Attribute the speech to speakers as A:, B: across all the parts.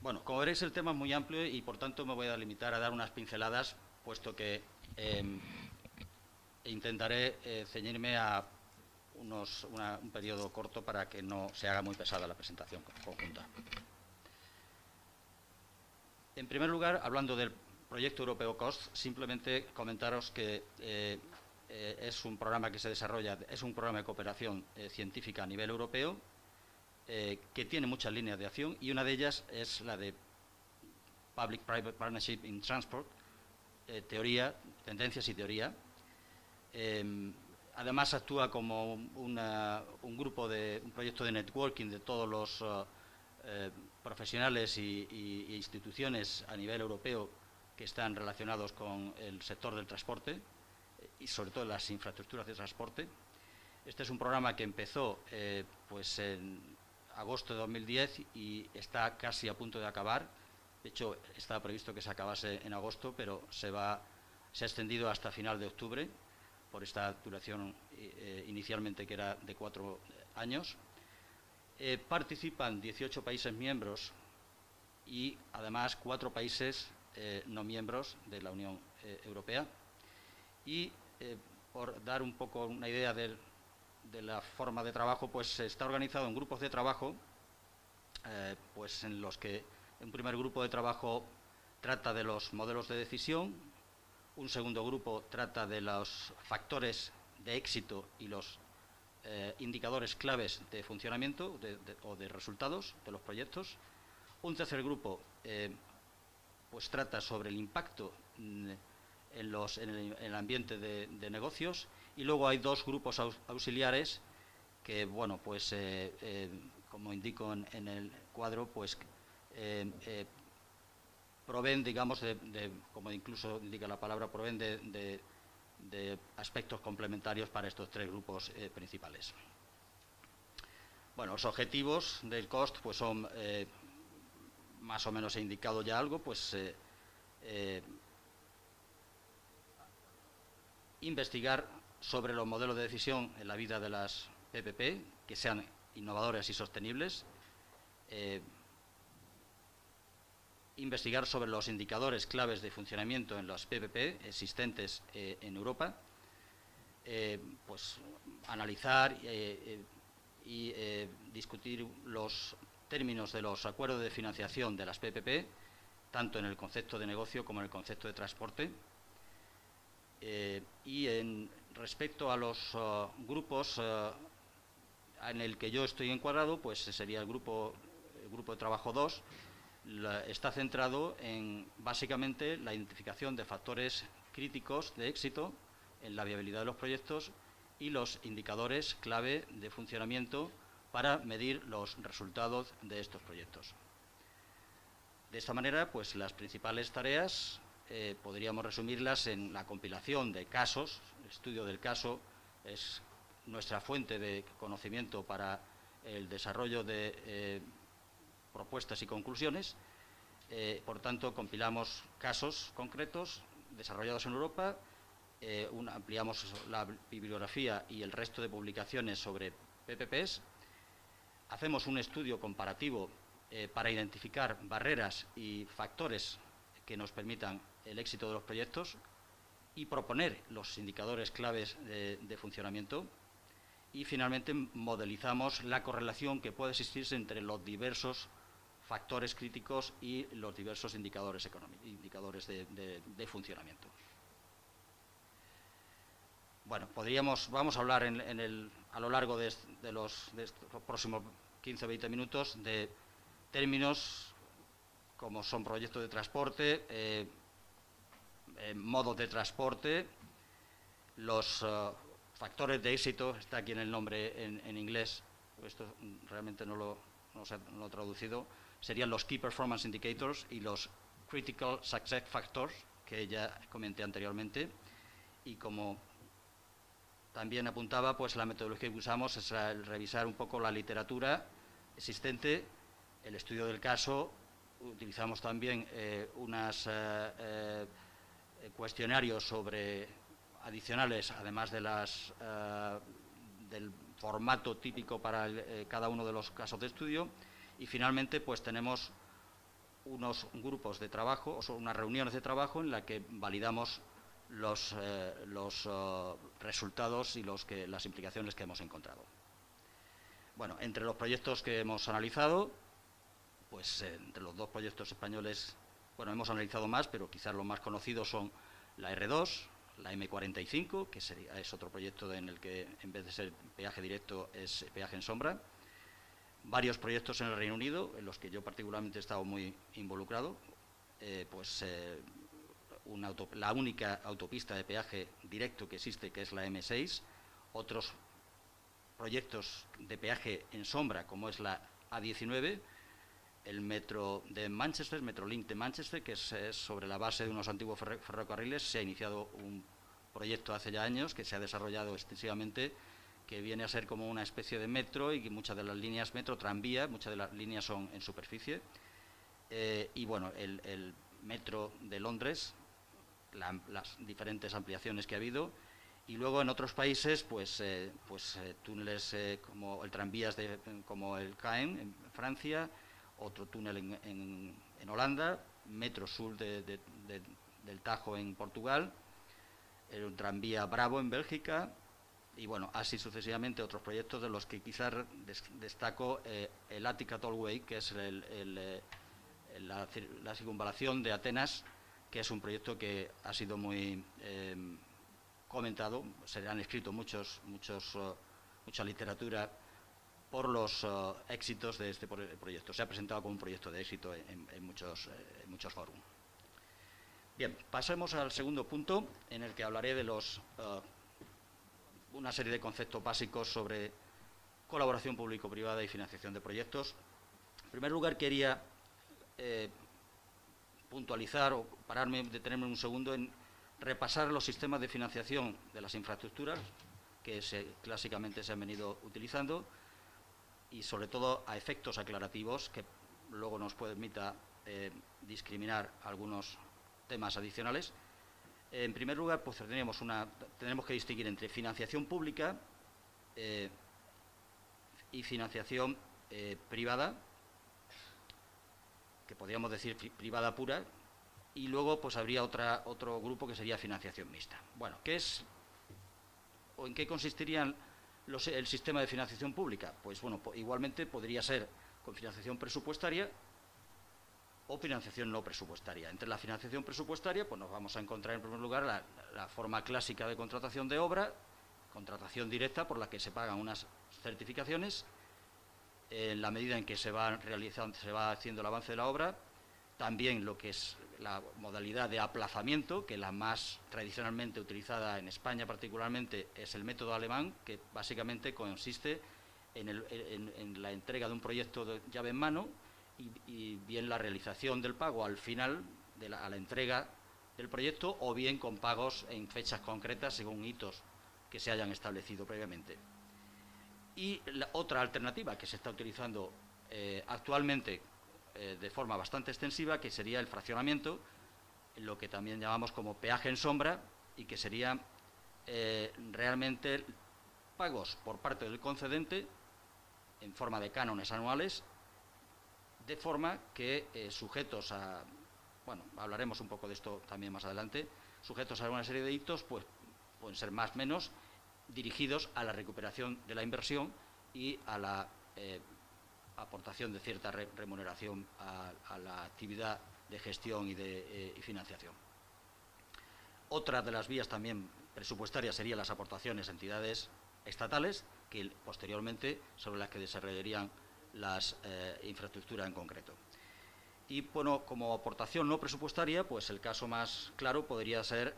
A: Bueno, como veréis, el tema es muy amplio y, por tanto, me voy a limitar a dar unas pinceladas, puesto que intentaré ceñirme a un periodo corto para que no se haga muy pesada la presentación conjunta. En primer lugar, hablando del proyecto europeo COST, simplemente comentaros que es un programa que se desarrolla, es un programa de cooperación científica a nivel europeo, que tiene muchas líneas de acción, y una de ellas es la de Public-Private Partnership in Transport, teoría, tendencias y teoría. Además, actúa como un proyecto de networking de todos los profesionales y instituciones a nivel europeo que están relacionados con el sector del transporte y sobre todo las infraestructuras de transporte. Este es un programa que empezó pues en agosto de 2010 y está casi a punto de acabar. De hecho, estaba previsto que se acabase en agosto, pero se ha extendido hasta final de octubre por esta duración inicialmente, que era de 4 años. Participan 18 países miembros y además 4 países no miembros de la Unión Europea. Y por dar un poco una idea de la forma de trabajo, pues está organizado en grupos de trabajo, pues en los que un primer grupo de trabajo trata de los modelos de decisión, un segundo grupo trata de los factores de éxito y los indicadores claves de funcionamiento o de resultados de los proyectos. Un tercer grupo pues trata sobre el impacto en el ambiente de negocios, y luego hay 2 grupos auxiliares que, bueno, pues como indico en el cuadro, pues proveen, digamos, como incluso indica la palabra, proveen de aspectos complementarios para estos 3 grupos principales. Bueno, los objetivos del COST pues son, más o menos he indicado ya algo, pues investigar sobre los modelos de decisión en la vida de las PPP, que sean innovadores y sostenibles, investigar sobre los indicadores claves de funcionamiento en las PPP existentes en Europa, pues analizar y discutir los términos de los acuerdos de financiación de las PPP, tanto en el concepto de negocio como en el concepto de transporte. Y respecto a los grupos en el que yo estoy encuadrado, pues sería el grupo de trabajo 2, está centrado en básicamente la identificación de factores críticos de éxito en la viabilidad de los proyectos y los indicadores clave de funcionamiento para medir los resultados de estos proyectos. De esta manera, pues las principales tareas podríamos resumirlas en la compilación de casos. El estudio del caso es nuestra fuente de conocimiento para el desarrollo de propuestas y conclusiones. Por tanto, compilamos casos concretos desarrollados en Europa, ampliamos la bibliografía y el resto de publicaciones sobre PPPs, hacemos un estudio comparativo para identificar barreras y factores que nos permitan el éxito de los proyectos y proponer los indicadores claves de funcionamiento. Y finalmente modelizamos la correlación que puede existir entre los diversos factores críticos y los diversos indicadores económicos, indicadores de funcionamiento. Bueno, vamos a hablar a lo largo de estos próximos 15 o 20 minutos de términos como son proyectos de transporte, modos de transporte, los factores de éxito, está aquí en el nombre en inglés, esto realmente no lo he traducido, serían los Key Performance Indicators y los Critical Success Factors, que ya comenté anteriormente. Y como también apuntaba, pues la metodología que usamos es el revisar un poco la literatura existente, el estudio del caso. Utilizamos también unos cuestionarios adicionales, además de del formato típico para cada uno de los casos de estudio. Y finalmente, pues tenemos unos grupos de trabajo, o son unas reuniones de trabajo en las que validamos los resultados y las implicaciones que hemos encontrado. Bueno, entre los proyectos que hemos analizado, pues entre los dos proyectos españoles, bueno, hemos analizado más, pero quizás los más conocidos son la R2, la M45, que es otro proyecto en el que en vez de ser peaje directo es peaje en sombra. Varios proyectos en el Reino Unido, en los que yo particularmente he estado muy involucrado, la única autopista de peaje directo que existe, que es la M6, otros proyectos de peaje en sombra, como es la A19, el metro de Manchester, Metrolink de Manchester, que es sobre la base de unos antiguos ferrocarriles. Se ha iniciado un proyecto hace ya años que se ha desarrollado extensivamente, que viene a ser como una especie de metro, y que muchas de las líneas metro, tranvía, muchas de las líneas son en superficie. Y bueno, el metro de Londres, las diferentes ampliaciones que ha habido. Y luego en otros países, túneles como el tranvías como el Caen en Francia, otro túnel en Holanda, metro sur del Tajo en Portugal, el tranvía Bravo en Bélgica, y bueno, así sucesivamente otros proyectos, de los que quizás destaco el Attica Tollway, que es la circunvalación de Atenas, que es un proyecto que ha sido muy comentado. Se han escrito mucha literatura por los éxitos de este proyecto. Se ha presentado como un proyecto de éxito en muchos foros. Bien, pasemos al segundo punto, en el que hablaré de una serie de conceptos básicos sobre colaboración público-privada y financiación de proyectos. En primer lugar, quería puntualizar o detenerme un segundo en repasar los sistemas de financiación de las infraestructuras que clásicamente se han venido utilizando, y sobre todo a efectos aclarativos que luego nos permita discriminar algunos temas adicionales. En primer lugar, pues tenemos que distinguir entre financiación pública y financiación privada, que podríamos decir privada pura, y luego pues habría otro grupo que sería financiación mixta. Bueno, ¿qué es o en qué consistirían el sistema de financiación pública? Pues bueno, igualmente podría ser con financiación presupuestaria o financiación no presupuestaria. Entre la financiación presupuestaria, pues nos vamos a encontrar en primer lugar la forma clásica de contratación de obra, contratación directa por la que se pagan unas certificaciones en la medida en que se va haciendo el avance de la obra. También lo que es la modalidad de aplazamiento, que la más tradicionalmente utilizada en España particularmente es el método alemán, que básicamente consiste en la entrega de un proyecto de llave en mano y bien la realización del pago al final, a la entrega del proyecto, o bien con pagos en fechas concretas según hitos que se hayan establecido previamente. Y la otra alternativa que se está utilizando actualmente de forma bastante extensiva, que sería el fraccionamiento, lo que también llamamos como peaje en sombra, y que sería realmente pagos por parte del concedente en forma de cánones anuales, de forma que sujetos a, bueno, hablaremos un poco de esto también más adelante, sujetos a una serie de hitos, pues pueden ser más o menos dirigidos a la recuperación de la inversión y a la aportación de cierta remuneración a la actividad de gestión y financiación. Otra de las vías también presupuestarias serían las aportaciones a entidades estatales, que posteriormente sobre las que desarrollarían las infraestructuras en concreto. Y bueno, como aportación no presupuestaria, pues el caso más claro podría ser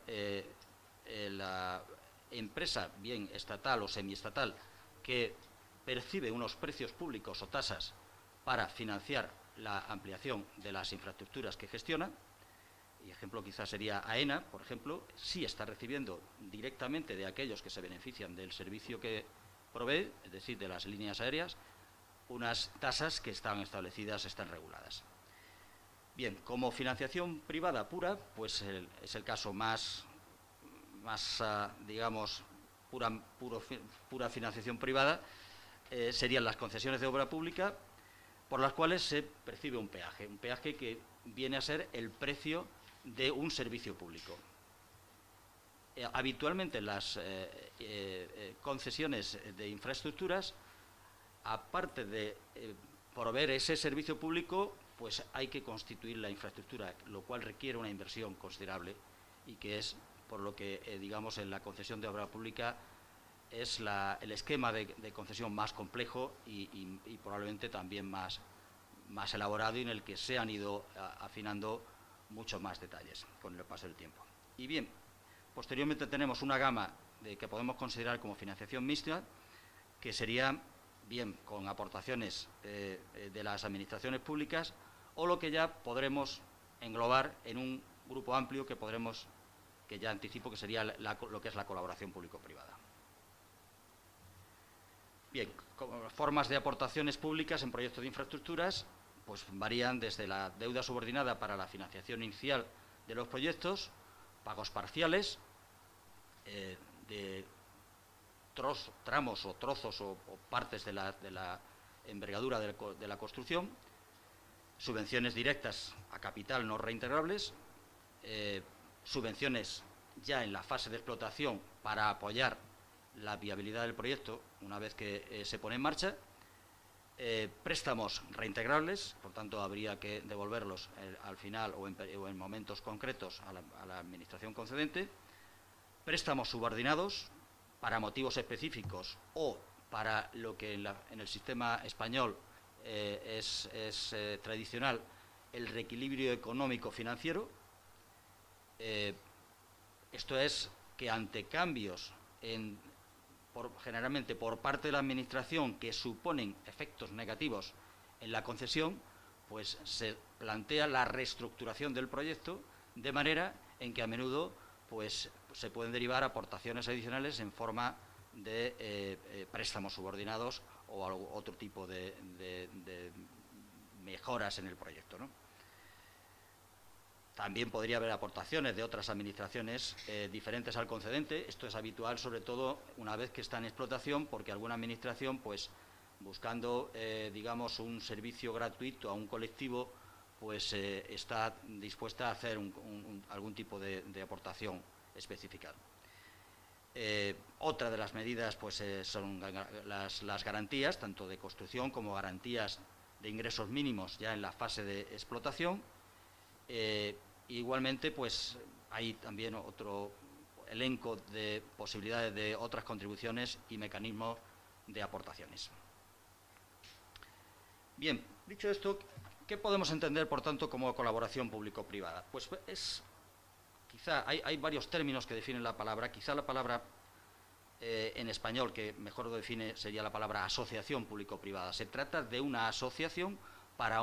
A: la empresa, bien estatal o semiestatal, que percibe unos precios públicos o tasas para financiar la ampliación de las infraestructuras que gestiona. Y ejemplo quizás sería AENA, por ejemplo, sí está recibiendo directamente de aquellos que se benefician del servicio que provee, es decir, de las líneas aéreas, unas tasas que están establecidas, están reguladas. Bien, como financiación privada pura, pues es el caso más digamos, pura financiación privada, serían las concesiones de obra pública, por las cuales se percibe un peaje que viene a ser el precio de un servicio público. Habitualmente las concesiones de infraestructuras, aparte de proveer ese servicio público, pues hay que constituir la infraestructura, lo cual requiere una inversión considerable y que es por lo que, digamos, en la concesión de obra pública es el esquema de concesión más complejo y probablemente también más elaborado y en el que se han ido afinando muchos más detalles con el paso del tiempo. Y bien, posteriormente tenemos una gama que podemos considerar como financiación mixta, que sería bien con aportaciones de las administraciones públicas o lo que ya podremos englobar en un grupo amplio que ya anticipo que sería lo que es la colaboración público-privada. Bien, formas de aportaciones públicas en proyectos de infraestructuras pues varían desde la deuda subordinada para la financiación inicial de los proyectos, pagos parciales de tramos o trozos o partes de la envergadura de la construcción, subvenciones directas a capital no reintegrables, subvenciones ya en la fase de explotación para apoyar la viabilidad del proyecto una vez que se pone en marcha, préstamos reintegrables, por tanto habría que devolverlos al final o en momentos concretos a la administración concedente, préstamos subordinados para motivos específicos o para lo que en el sistema español es tradicional, el reequilibrio económico-financiero. Esto es que ante cambios generalmente por parte de la Administración que suponen efectos negativos en la concesión, pues se plantea la reestructuración del proyecto de manera en que a menudo pues se pueden derivar aportaciones adicionales en forma de préstamos subordinados o otro tipo de mejoras en el proyecto, ¿no? También podría haber aportaciones de otras administraciones diferentes al concedente. Esto es habitual, sobre todo, una vez que está en explotación, porque alguna administración, pues, buscando, digamos, un servicio gratuito a un colectivo, pues está dispuesta a hacer algún tipo de aportación específica. Otra de las medidas, pues, son las garantías, tanto de construcción como garantías de ingresos mínimos ya en la fase de explotación. Igualmente, pues hay también otro elenco de posibilidades de otras contribuciones y mecanismos de aportaciones. Bien, dicho esto, ¿qué podemos entender, por tanto, como colaboración público-privada? Pues quizá hay varios términos que definen la palabra. Quizá la palabra en español que mejor lo define sería la palabra asociación público-privada. Se trata de una asociación para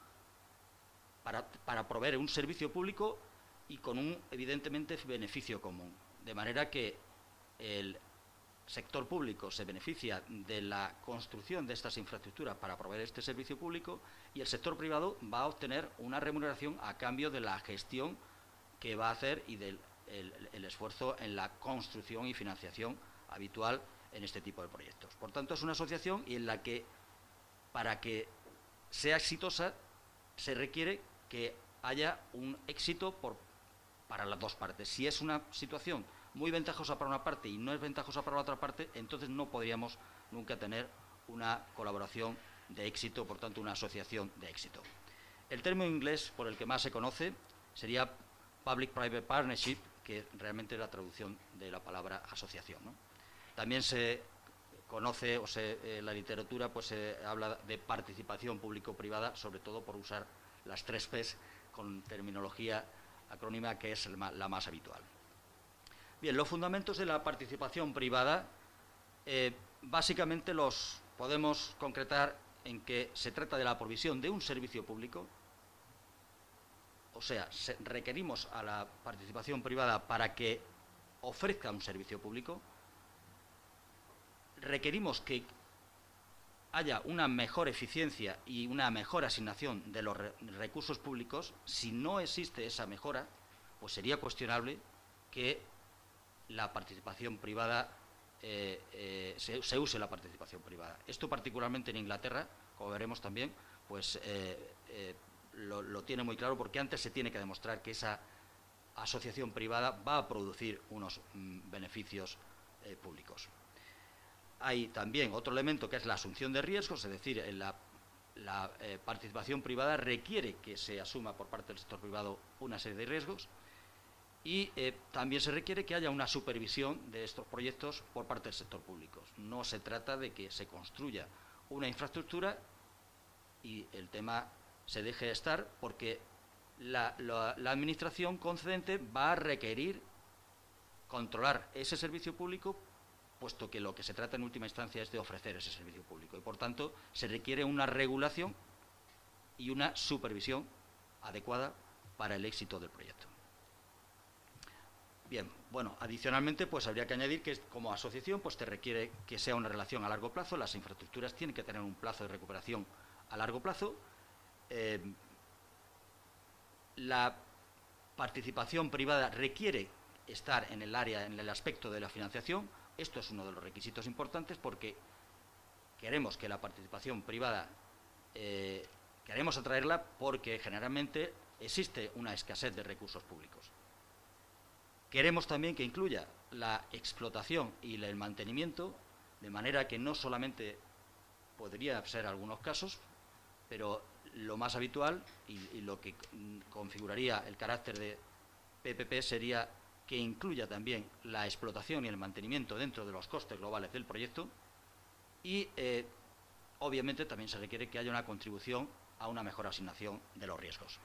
A: proveer un servicio público y con un, evidentemente, beneficio común. De manera que el sector público se beneficia de la construcción de estas infraestructuras para proveer este servicio público y el sector privado va a obtener una remuneración a cambio de la gestión que va a hacer y del esfuerzo en la construcción y financiación habitual en este tipo de proyectos. Por tanto, es una asociación y en la que, para que sea exitosa, se requiere que haya un éxito para las dos partes. Si es una situación muy ventajosa para una parte y no es ventajosa para la otra parte, entonces no podríamos nunca tener una colaboración de éxito, por tanto, una asociación de éxito. El término inglés por el que más se conoce sería Public-Private Partnership, que realmente es la traducción de la palabra asociación, ¿no? También se conoce, la literatura pues habla de participación público-privada, sobre todo por usar las 3 P's con terminología acrónima que es la más habitual. Bien, los fundamentos de la participación privada básicamente los podemos concretar en que se trata de la provisión de un servicio público, o sea, requerimos a la participación privada para que ofrezca un servicio público, requerimos que haya una mejor eficiencia y una mejor asignación de los recursos públicos. Si no existe esa mejora, pues sería cuestionable que la participación privada, se use la participación privada. Esto particularmente en Inglaterra, como veremos también, pues lo tiene muy claro, porque antes se tiene que demostrar que esa asociación privada va a producir unos beneficios públicos. Hay también otro elemento que es la asunción de riesgos, es decir, la participación privada requiere que se asuma por parte del sector privado una serie de riesgos, y también se requiere que haya una supervisión de estos proyectos por parte del sector público. No se trata de que se construya una infraestructura y el tema se deje estar, porque la administración concedente va a requerir controlar ese servicio público, puesto que lo que se trata en última instancia es de ofrecer ese servicio público. Y, por tanto, se requiere una regulación y una supervisión adecuada para el éxito del proyecto. Bien, bueno, adicionalmente, pues habría que añadir que como asociación, pues te requiere que sea una relación a largo plazo. Las infraestructuras tienen que tener un plazo de recuperación a largo plazo. La participación privada requiere estar en el área, en el aspecto de la financiación. Esto es uno de los requisitos importantes, porque queremos que la participación privada, queremos atraerla porque generalmente existe una escasez de recursos públicos. Queremos también que incluya la explotación y el mantenimiento, de manera que no solamente podría ser algunos casos, pero lo más habitual y lo que configuraría el carácter de PPP sería que incluya también la explotación y el mantenimiento dentro de los costes globales del proyecto, y obviamente también se requiere que haya una contribución a una mejor asignación de los riesgos.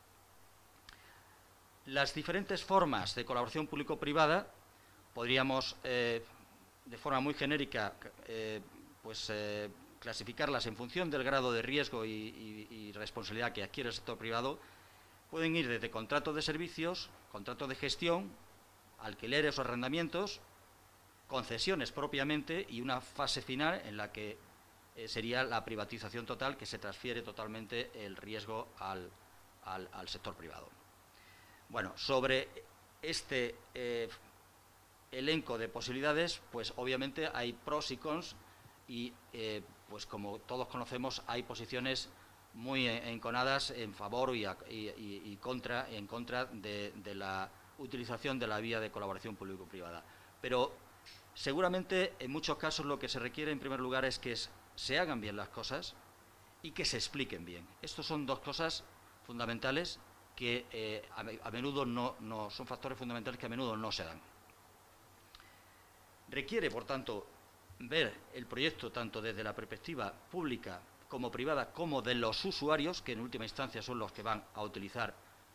A: Las diferentes formas de colaboración público-privada podríamos, de forma muy genérica, clasificarlas en función del grado de riesgo y responsabilidad que adquiere el sector privado. Pueden ir desde contratos de servicios, contratos de gestión, alquileres o arrendamientos, concesiones propiamente, y una fase final en la que sería la privatización total, que se transfiere totalmente el riesgo al sector privado. Bueno, sobre este elenco de posibilidades, pues obviamente hay pros y cons, y pues como todos conocemos, hay posiciones muy enconadas en favor y en contra de la utilización de la vía de colaboración público-privada. Pero seguramente en muchos casos lo que se requiere en primer lugar es que se hagan bien las cosas y que se expliquen bien. Estos son dos cosas fundamentales que a menudo no son factores fundamentales que a menudo no se dan. Requiere, por tanto, ver el proyecto tanto desde la perspectiva pública como privada, como de los usuarios, que en última instancia son los que van a utilizar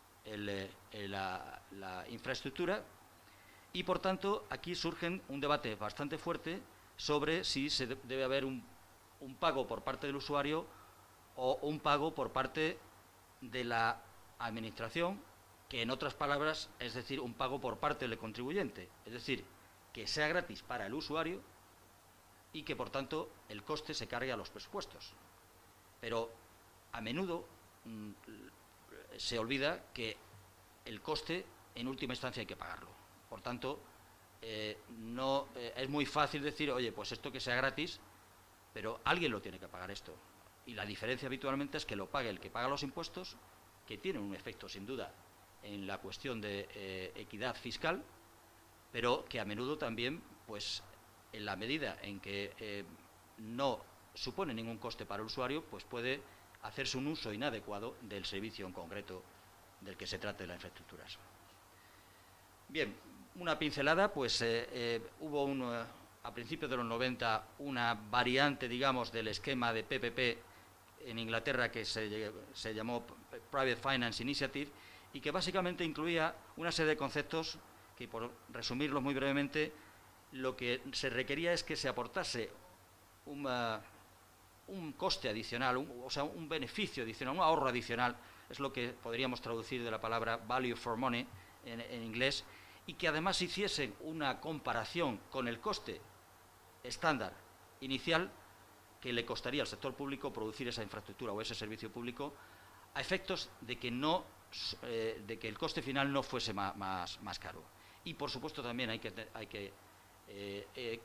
A: la infraestructura, y por tanto aquí surge un debate bastante fuerte sobre si se debe haber un pago por parte del usuario o un pago por parte de la administración, que en otras palabras es decir, un pago por parte del contribuyente, es decir, que sea gratis para el usuario y que por tanto el coste se cargue a los presupuestos. Pero a menudo se olvida que el coste en última instancia hay que pagarlo. Por tanto, es muy fácil decir, oye, pues esto que sea gratis, pero alguien lo tiene que pagar esto. Y la diferencia habitualmente es que lo pague el que paga los impuestos, que tienen un efecto sin duda en la cuestión de equidad fiscal, pero que a menudo también, pues en la medida en que no supone ningún coste para el usuario, pues puede hacerse un uso inadecuado del servicio en concreto del que se trate de las infraestructuras. Bien, una pincelada, pues hubo a principios de los 90 una variante, digamos, del esquema de PPP en Inglaterra que se llamó Private Finance Initiative, y que básicamente incluía una serie de conceptos que, por resumirlos muy brevemente, lo que se requería es que se aportase un coste adicional, o sea, un beneficio adicional, un ahorro adicional, es lo que podríamos traducir de la palabra value for money en inglés, y que además hiciesen una comparación con el coste estándar inicial que le costaría al sector público producir esa infraestructura o ese servicio público, a efectos de que el coste final no fuese más caro. Y por supuesto también hay que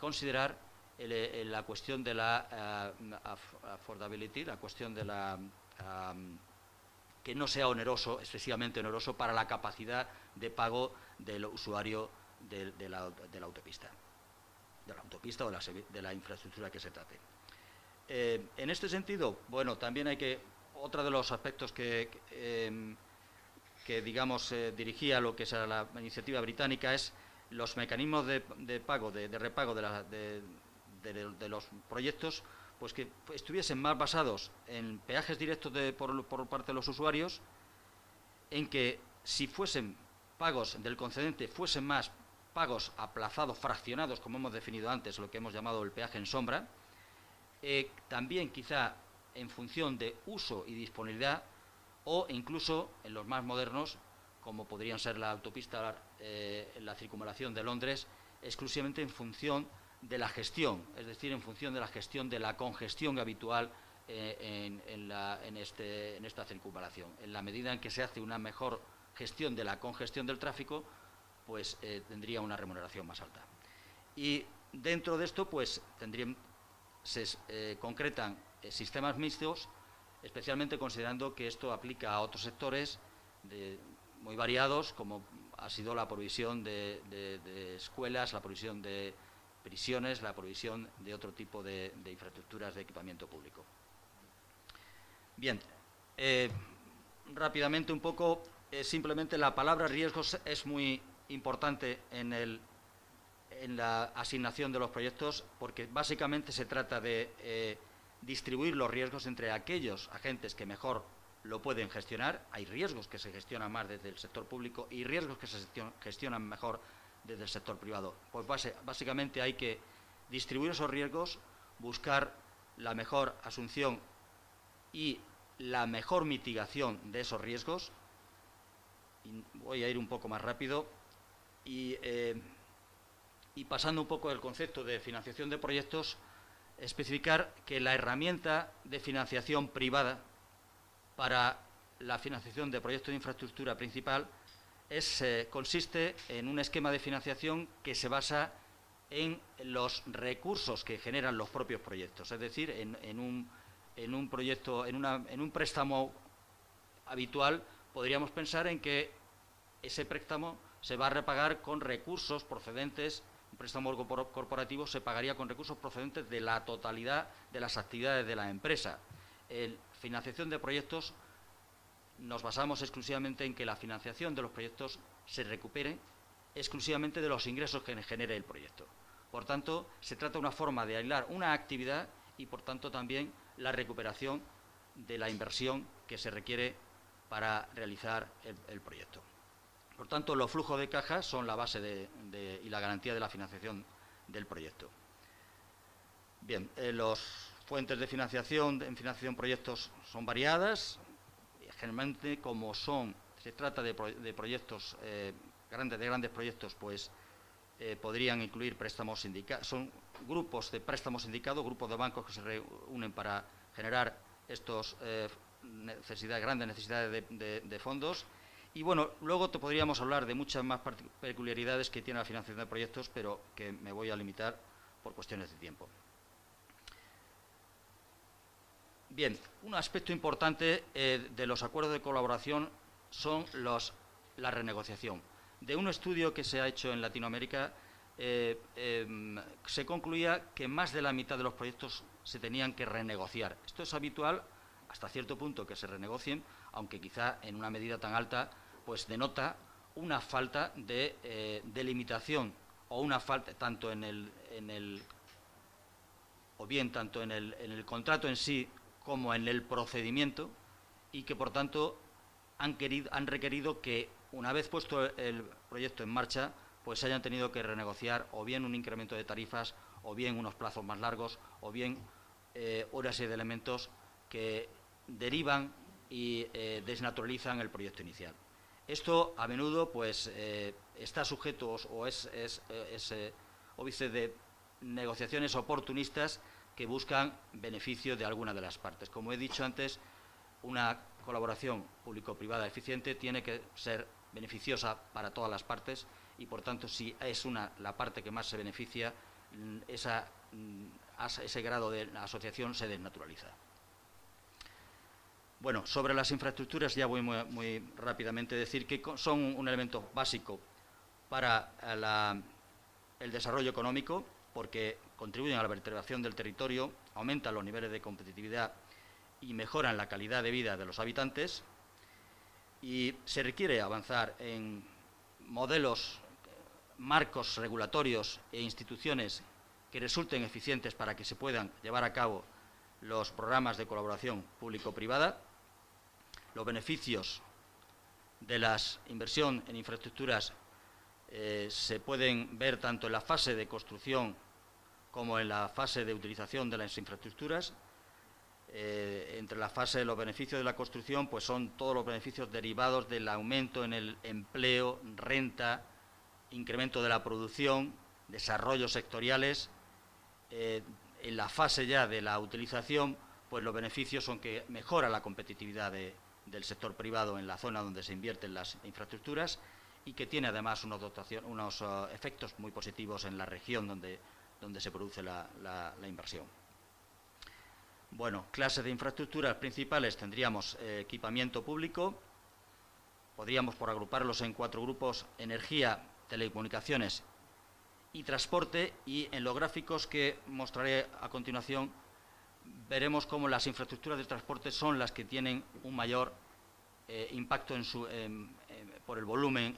A: considerar la cuestión de la affordability, la cuestión de la que no sea oneroso, excesivamente oneroso para la capacidad de pago del usuario de la autopista o de la infraestructura que se trate. En este sentido, bueno, también otro de los aspectos que digamos, dirigía lo que es la iniciativa británica es los mecanismos de pago, de repago de los proyectos, pues que estuviesen más basados en peajes directos por parte de los usuarios, en que si fuesen pagos del concedente, fuesen más pagos aplazados, fraccionados, como hemos definido antes, lo que hemos llamado el peaje en sombra, también quizá en función de uso y disponibilidad, o incluso en los más modernos, como podrían ser la autopista, la circunvalación de Londres, exclusivamente en función de la gestión, es decir, en función de la gestión de la congestión habitual en esta circunvalación. En la medida en que se hace una mejor gestión de la congestión del tráfico, pues tendría una remuneración más alta. Y dentro de esto, pues se concretan sistemas mixtos, especialmente considerando que esto aplica a otros sectores muy variados, como ha sido la provisión de escuelas, la provisión de prisiones, la provisión de otro tipo de infraestructuras de equipamiento público. Bien, rápidamente un poco, simplemente la palabra riesgos es muy importante en la asignación de los proyectos, porque básicamente se trata de distribuir los riesgos entre aquellos agentes que mejor lo pueden gestionar. Hay riesgos que se gestionan más desde el sector público y riesgos que se gestionan mejor desde el sector privado. Pues básicamente hay que distribuir esos riesgos, buscar la mejor asunción y la mejor mitigación de esos riesgos. Y voy a ir un poco más rápido y pasando un poco del concepto de financiación de proyectos, especificar que la herramienta de financiación privada para la financiación de proyectos de infraestructura principal consiste en un esquema de financiación que se basa en los recursos que generan los propios proyectos, es decir, en un proyecto, en un préstamo habitual, podríamos pensar en que ese préstamo se va a repagar con recursos procedentes. Un préstamo corporativo se pagaría con recursos procedentes de la totalidad de las actividades de la empresa. En financiación de proyectos nos basamos exclusivamente en que la financiación de los proyectos se recupere exclusivamente de los ingresos que genere el proyecto. Por tanto, se trata de una forma de aislar una actividad y, por tanto, también la recuperación de la inversión que se requiere para realizar el proyecto. Por tanto, los flujos de caja son la base y la garantía de la financiación del proyecto. Bien, las fuentes de financiación en financiación de proyectos son variadas. Generalmente, como se trata de proyectos de grandes proyectos, pues podrían incluir préstamos sindicados. Son grupos de préstamos sindicados, grupos de bancos que se reúnen para generar estas grandes necesidades de fondos. Y bueno, luego podríamos hablar de muchas más peculiaridades que tiene la financiación de proyectos, pero que me voy a limitar por cuestiones de tiempo. Bien, un aspecto importante de los acuerdos de colaboración son la renegociación. De un estudio que se ha hecho en Latinoamérica, se concluía que más de la mitad de los proyectos se tenían que renegociar. Esto es habitual hasta cierto punto que se renegocien, aunque quizá en una medida tan alta pues denota una falta de delimitación o una falta tanto en el contrato en sí como en el procedimiento, y que por tanto han requerido que una vez puesto el proyecto en marcha pues se hayan tenido que renegociar o bien un incremento de tarifas o bien unos plazos más largos o bien una serie de elementos que derivan y desnaturalizan el proyecto inicial. Esto a menudo pues está sujeto o es óbice de negociaciones oportunistas que buscan beneficio de alguna de las partes. Como he dicho antes, una colaboración público-privada eficiente tiene que ser beneficiosa para todas las partes y, por tanto, si es la parte que más se beneficia, ese grado de asociación se desnaturaliza. Bueno, sobre las infraestructuras ya voy muy rápidamente a decir que son un elemento básico para el desarrollo económico, porque contribuyen a la vertebración del territorio, aumentan los niveles de competitividad y mejoran la calidad de vida de los habitantes, y se requiere avanzar en modelos, marcos regulatorios e instituciones que resulten eficientes para que se puedan llevar a cabo los programas de colaboración público-privada. Los beneficios de la inversión en infraestructuras se pueden ver tanto en la fase de construcción como en la fase de utilización de las infraestructuras. Entre la fase de los beneficios de la construcción, pues son todos los beneficios derivados del aumento en el empleo, renta, incremento de la producción, desarrollos sectoriales. En la fase ya de la utilización, pues los beneficios son que mejora la competitividad del sector privado en la zona donde se invierten las infraestructuras y que tiene además unos efectos muy positivos en la región donde se produce la inversión. Bueno, clases de infraestructuras principales tendríamos equipamiento público, podríamos por agruparlos en 4 grupos: energía, telecomunicaciones y transporte, y en los gráficos que mostraré a continuación veremos cómo las infraestructuras de transporte son las que tienen un mayor impacto por el volumen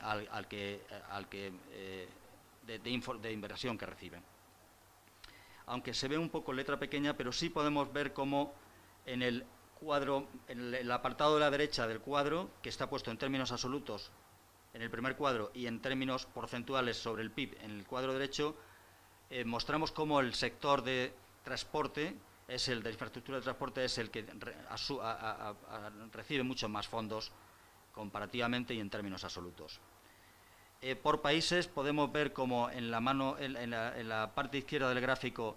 A: de inversión que reciben. Aunque se ve un poco letra pequeña, pero sí podemos ver cómo en el cuadro, en el apartado de la derecha del cuadro, que está puesto en términos absolutos en el primer cuadro y en términos porcentuales sobre el PIB en el cuadro derecho, mostramos cómo el sector de transporte, de infraestructura de transporte, es el que recibe muchos más fondos comparativamente y en términos absolutos. Por países podemos ver como en la parte izquierda del gráfico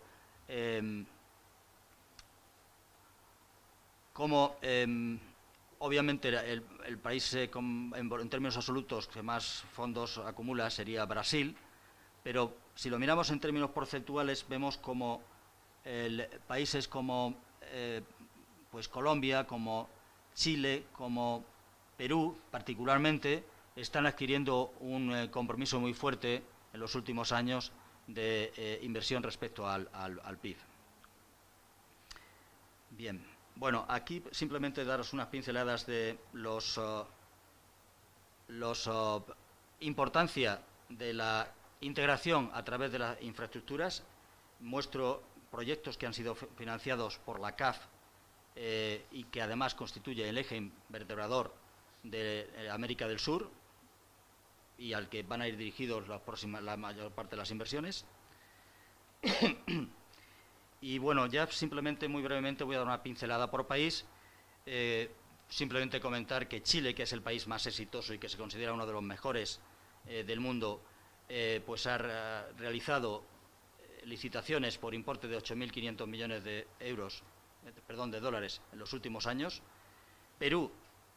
A: como obviamente el país en términos absolutos que más fondos acumula sería Brasil, pero si lo miramos en términos porcentuales vemos como países como pues Colombia, como Chile, como Perú particularmente, están adquiriendo un compromiso muy fuerte en los últimos años de inversión respecto al PIB. Bien, bueno, aquí simplemente daros unas pinceladas de importancia de la integración a través de las infraestructuras. Muestro proyectos que han sido financiados por la CAF y que además constituye el eje vertebrador de América del Sur, y al que van a ir dirigidos la mayor parte de las inversiones. Y bueno, ya simplemente, muy brevemente, voy a dar una pincelada por país. Simplemente comentar que Chile, que es el país más exitoso y que se considera uno de los mejores del mundo, pues ha realizado licitaciones por importe de 8.500 millones de dólares en los últimos años. Perú,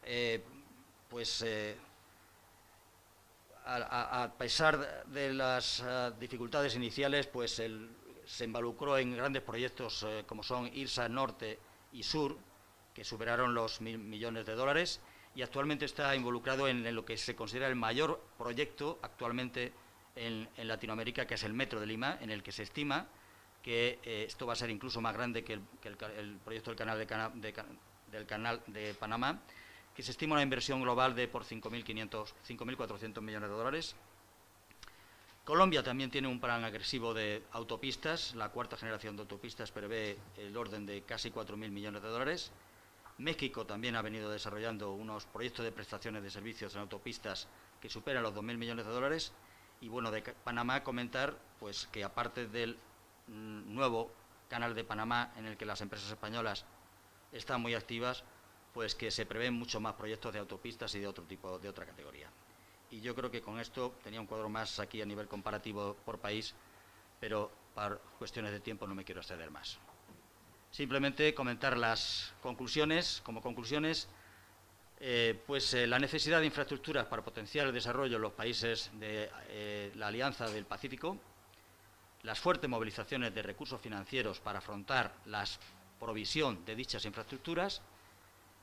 A: a pesar de las dificultades iniciales, pues se involucró en grandes proyectos como son IRSA Norte y Sur, que superaron los 1.000 millones de dólares, y actualmente está involucrado en lo que se considera el mayor proyecto actualmente en Latinoamérica, que es el Metro de Lima, en el que se estima que esto va a ser incluso más grande que el proyecto del Canal de Panamá, que se estima una inversión global de por 5.400 millones de dólares. Colombia también tiene un plan agresivo de autopistas. La cuarta generación de autopistas prevé el orden de casi 4.000 millones de dólares. México también ha venido desarrollando unos proyectos de prestaciones de servicios en autopistas que superan los 2.000 millones de dólares. Y bueno, de Panamá comentar pues que aparte del nuevo Canal de Panamá, en el que las empresas españolas están muy activas, pues que se prevén mucho más proyectos de autopistas y de otra categoría. Y yo creo que con esto tenía un cuadro más aquí a nivel comparativo por país, pero por cuestiones de tiempo no me quiero exceder más. Simplemente comentar las conclusiones. Como conclusiones, la necesidad de infraestructuras para potenciar el desarrollo en los países de la Alianza del Pacífico, las fuertes movilizaciones de recursos financieros para afrontar la provisión de dichas infraestructuras,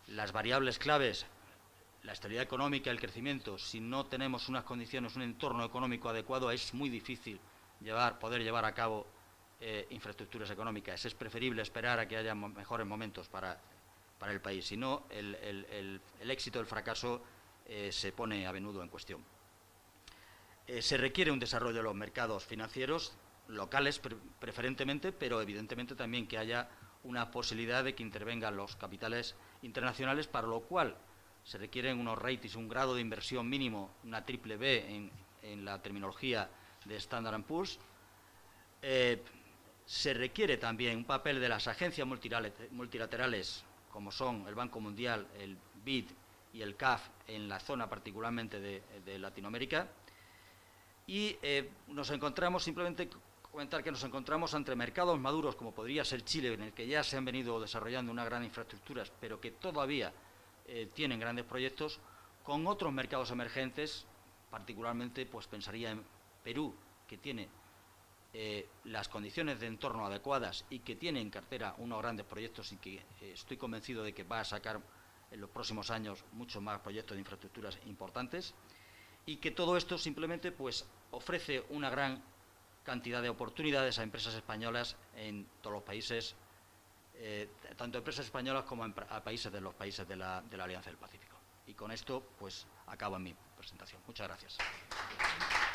A: las variables claves, la estabilidad económica, el crecimiento, si no tenemos unas condiciones, un entorno económico adecuado, es muy difícil poder llevar a cabo infraestructuras económicas. Es preferible esperar a que haya mejores momentos para el país. Si no, el éxito o el fracaso se pone a menudo en cuestión. Se requiere un desarrollo de los mercados financieros locales preferentemente, pero evidentemente también que haya una posibilidad de que intervengan los capitales internacionales, para lo cual se requieren unos ratings, un grado de inversión mínimo, una triple B en la terminología de Standard & Poor's. Se requiere también un papel de las agencias multilaterales, como son el Banco Mundial, el BID y el CAF, en la zona particularmente de Latinoamérica. Y nos encontramos, simplemente comentar que nos encontramos ante mercados maduros, como podría ser Chile, en el que ya se han venido desarrollando unas grandes infraestructuras, pero que todavía tienen grandes proyectos, con otros mercados emergentes, particularmente pues pensaría en Perú, que tiene las condiciones de entorno adecuadas y que tiene en cartera unos grandes proyectos, y que estoy convencido de que va a sacar en los próximos años muchos más proyectos de infraestructuras importantes, y que todo esto simplemente pues ofrece una gran cantidad de oportunidades a empresas españolas en todos los países, tanto empresas españolas como a países de la Alianza del Pacífico. Y con esto pues acabo mi presentación. Muchas gracias.